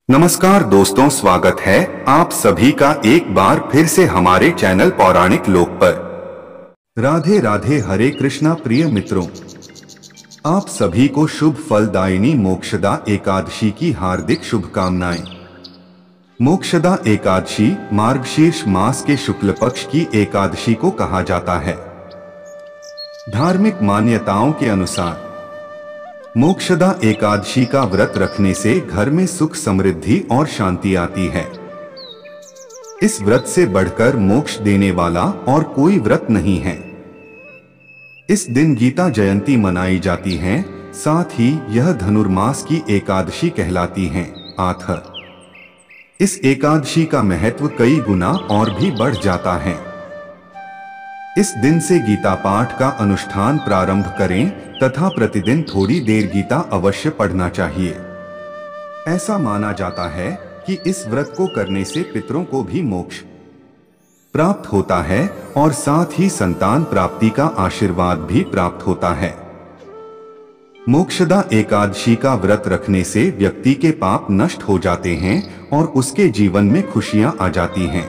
नमस्कार दोस्तों, स्वागत है आप सभी का एक बार फिर से हमारे चैनल पौराणिक लोक पर। राधे राधे, हरे कृष्णा। प्रिय मित्रों, आप सभी को शुभ फलदायिनी मोक्षदा एकादशी की हार्दिक शुभकामनाएं। मोक्षदा एकादशी मार्गशीर्ष मास के शुक्ल पक्ष की एकादशी को कहा जाता है। धार्मिक मान्यताओं के अनुसार मोक्षदा एकादशी का व्रत रखने से घर में सुख, समृद्धि और शांति आती है। इस व्रत से बढ़कर मोक्ष देने वाला और कोई व्रत नहीं है। इस दिन गीता जयंती मनाई जाती है। साथ ही यह धनुर्मास की एकादशी कहलाती है। इस एकादशी का महत्व कई गुना और भी बढ़ जाता है। इस दिन से गीता पाठ का अनुष्ठान प्रारंभ करें तथा प्रतिदिन थोड़ी देर गीता अवश्य पढ़ना चाहिए। ऐसा माना जाता है कि इस व्रत को करने से पितरों को भी मोक्ष प्राप्त होता है और साथ ही संतान प्राप्ति का आशीर्वाद भी प्राप्त होता है। मोक्षदा एकादशी का व्रत रखने से व्यक्ति के पाप नष्ट हो जाते हैं और उसके जीवन में खुशियां आ जाती हैं।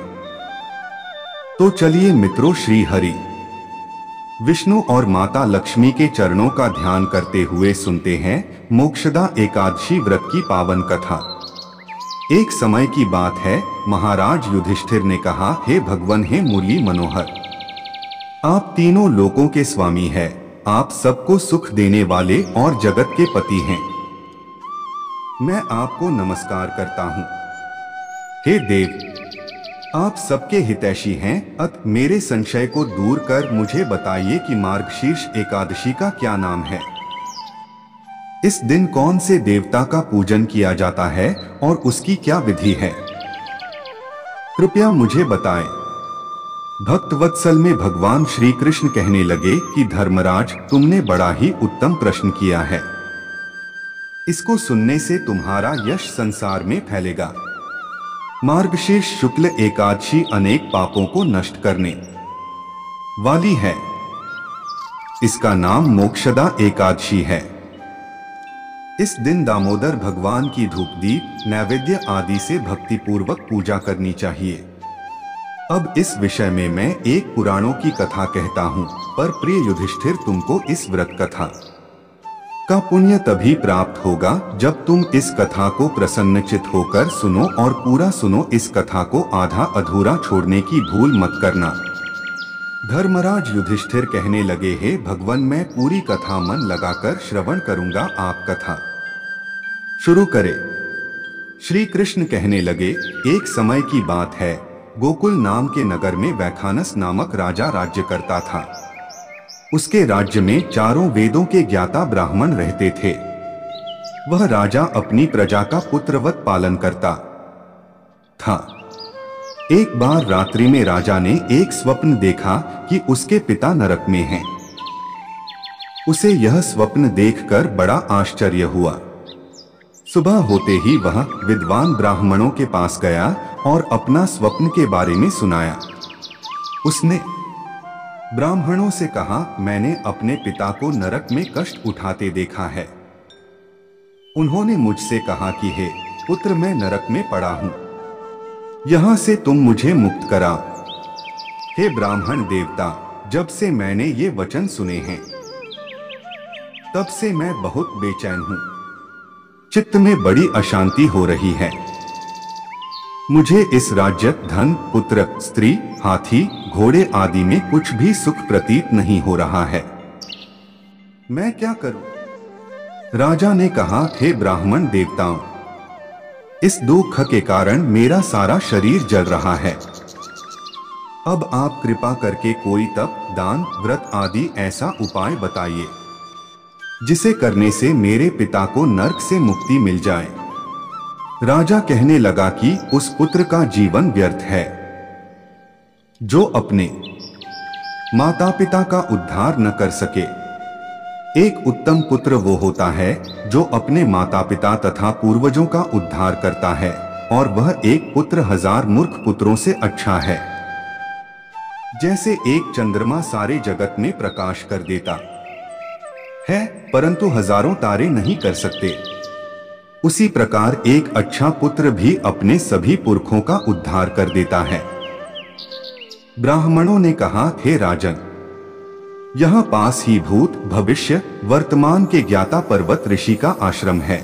तो चलिए मित्रों, श्री हरि विष्णु और माता लक्ष्मी के चरणों का ध्यान करते हुए सुनते हैं मोक्षदा एकादशी व्रत की पावन कथा। एक समय की बात है, महाराज युधिष्ठिर ने कहा, हे भगवान, हे मुरली मनोहर, आप तीनों लोकों के स्वामी हैं। आप सबको सुख देने वाले और जगत के पति हैं। मैं आपको नमस्कार करता हूं। हे देव, आप सबके हितैषी हैं। अतः मेरे संशय को दूर कर मुझे बताइए कि मार्गशीर्ष एकादशी का क्या नाम है। इस दिन कौन से देवता का पूजन किया जाता है और उसकी क्या विधि है, कृपया मुझे बताएं। भक्तवत्सल में भगवान श्री कृष्ण कहने लगे कि धर्मराज, तुमने बड़ा ही उत्तम प्रश्न किया है। इसको सुनने से तुम्हारा यश संसार में फैलेगा। मार्गशीर्ष शुक्ल एकादशी अनेक पापों को नष्ट करने वाली है। इसका नाम मोक्षदा एकादशी है। इस दिन दामोदर भगवान की धूप, दीप, नैवेद्य आदि से भक्ति पूर्वक पूजा करनी चाहिए। अब इस विषय में मैं एक पुराणों की कथा कहता हूँ, पर प्रिय युधिष्ठिर, तुमको इस व्रत कथा का पुण्य तभी प्राप्त होगा जब तुम इस कथा को प्रसन्नचित होकर सुनो और पूरा सुनो। इस कथा को आधा अधूरा छोड़ने की भूल मत करना। धर्मराज युधिष्ठिर कहने लगे, हे भगवान, मैं पूरी कथा मन लगाकर श्रवण करूंगा। आप कथा शुरू करें। श्री कृष्ण कहने लगे, एक समय की बात है, गोकुल नाम के नगर में वैखानस नामक राजा राज्य करता था। उसके राज्य में चारों वेदों के ज्ञाता ब्राह्मण रहते थे। वह राजा अपनी प्रजा का पुत्रवत पालन करता था। एक बार रात्रि में राजा ने एक स्वप्न देखा कि उसके पिता नरक में हैं। उसे यह स्वप्न देखकर बड़ा आश्चर्य हुआ। सुबह होते ही वह विद्वान ब्राह्मणों के पास गया और अपना स्वप्न के बारे में सुनाया। उसने ब्राह्मणों से कहा, मैंने अपने पिता को नरक में कष्ट उठाते देखा है। उन्होंने मुझसे कहा कि हे पुत्र, मैं नरक में पड़ा हूं, यहां से तुम मुझे मुक्त कराओ। हे ब्राह्मण देवता, जब से मैंने ये वचन सुने हैं तब से मैं बहुत बेचैन हूं। चित्त में बड़ी अशांति हो रही है। मुझे इस राज्य, धन, पुत्र, स्त्री, हाथी, घोड़े आदि में कुछ भी सुख प्रतीत नहीं हो रहा है। मैं क्या करूं? राजा ने कहा, हे ब्राह्मण देवताओं, इस दुख के कारण मेरा सारा शरीर जल रहा है। अब आप कृपा करके कोई तप, दान, व्रत आदि ऐसा उपाय बताइए जिसे करने से मेरे पिता को नरक से मुक्ति मिल जाए। राजा कहने लगा कि उस पुत्र का जीवन व्यर्थ है जो अपने माता पिता का उद्धार न कर सके। एक उत्तम पुत्र वो होता है जो अपने माता पिता तथा पूर्वजों का उद्धार करता है, और वह एक पुत्र हजार मूर्ख पुत्रों से अच्छा है। जैसे एक चंद्रमा सारे जगत में प्रकाश कर देता है, परंतु हजारों तारे नहीं कर सकते। उसी प्रकार एक अच्छा पुत्र भी अपने सभी पुरखों का उद्धार कर देता है। ब्राह्मणों ने कहा, हे राजन, यहाँ पास ही भूत, भविष्य, वर्तमान के ज्ञाता पर्वत ऋषि का आश्रम है।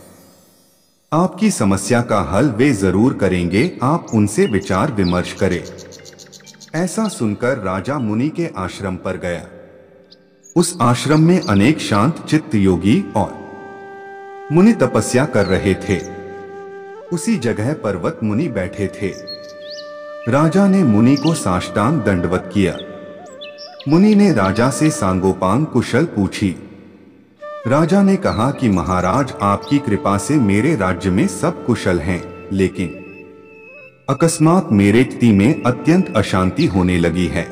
आपकी समस्या का हल वे जरूर करेंगे, आप उनसे विचार विमर्श करें। ऐसा सुनकर राजा मुनि के आश्रम पर गया। उस आश्रम में अनेक शांत चित्त योगी और मुनि तपस्या कर रहे थे। उसी जगह पर्वत मुनि बैठे थे। राजा ने मुनि को साष्टांग दंडवत किया। मुनि ने राजा से सांगोपांग कुशल पूछी। राजा ने कहा कि महाराज, आपकी कृपा से मेरे राज्य में सब कुशल हैं, लेकिन अकस्मात मेरे चित्त में अत्यंत अशांति होने लगी है।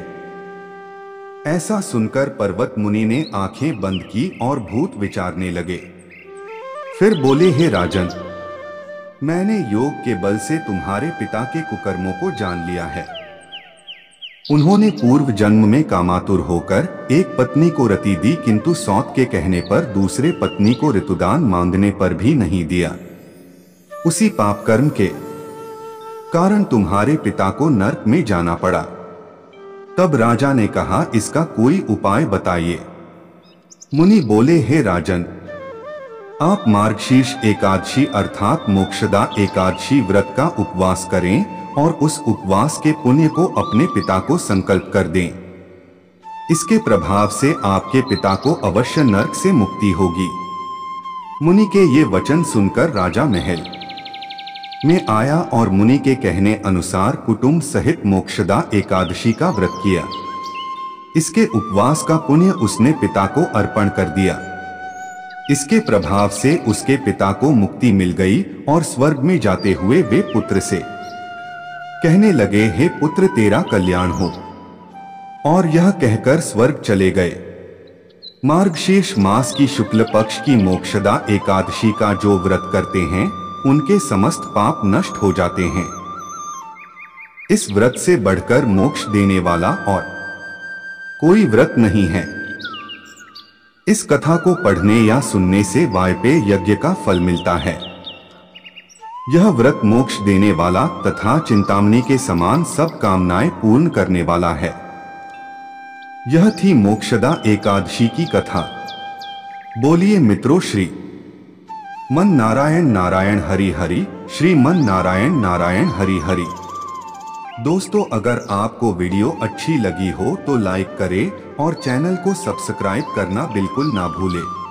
ऐसा सुनकर पर्वत मुनि ने आंखें बंद की और भूत विचारने लगे। फिर बोले, हे राजन, मैंने योग के बल से तुम्हारे पिता के कुकर्मों को जान लिया है। उन्होंने पूर्व जन्म में कामातुर होकर एक पत्नी को रति दी, किंतु सौत के कहने पर दूसरे पत्नी को ऋतुदान मांगने पर भी नहीं दिया। उसी पाप कर्म के कारण तुम्हारे पिता को नरक में जाना पड़ा। तब राजा ने कहा, इसका कोई उपाय बताइए। मुनि बोले, हे राजन, आप मार्गशीर्ष एकादशी अर्थात मोक्षदा एकादशी व्रत का उपवास करें और उस उपवास के पुण्य को अपने पिता को संकल्प कर दें। इसके प्रभाव से आपके पिता को अवश्य नरक से मुक्ति होगी। मुनि के ये वचन सुनकर राजा महल में आया और मुनि के कहने अनुसार कुटुंब सहित मोक्षदा एकादशी का व्रत किया। इसके उपवास का पुण्य उसने पिता को अर्पण कर दिया। इसके प्रभाव से उसके पिता को मुक्ति मिल गई और स्वर्ग में जाते हुए वे पुत्र से कहने लगे, हे पुत्र, तेरा कल्याण हो। और यह कहकर स्वर्ग चले गए। मार्गशीर्ष मास की शुक्ल पक्ष की मोक्षदा एकादशी का जो व्रत करते हैं, उनके समस्त पाप नष्ट हो जाते हैं। इस व्रत से बढ़कर मोक्ष देने वाला और कोई व्रत नहीं है। इस कथा को पढ़ने या सुनने से वायपेय यज्ञ का फल मिलता है। यह व्रत मोक्ष देने वाला तथा चिंतामणि के समान सब कामनाएं पूर्ण करने वाला है। यह थी मोक्षदा एकादशी की कथा। बोलिए मित्रों, श्री मन नारायण नारायण हरि हरि, श्री मन नारायण नारायण हरि हरि। दोस्तों, अगर आपको वीडियो अच्छी लगी हो तो लाइक करें और चैनल को सब्सक्राइब करना बिल्कुल ना भूलें।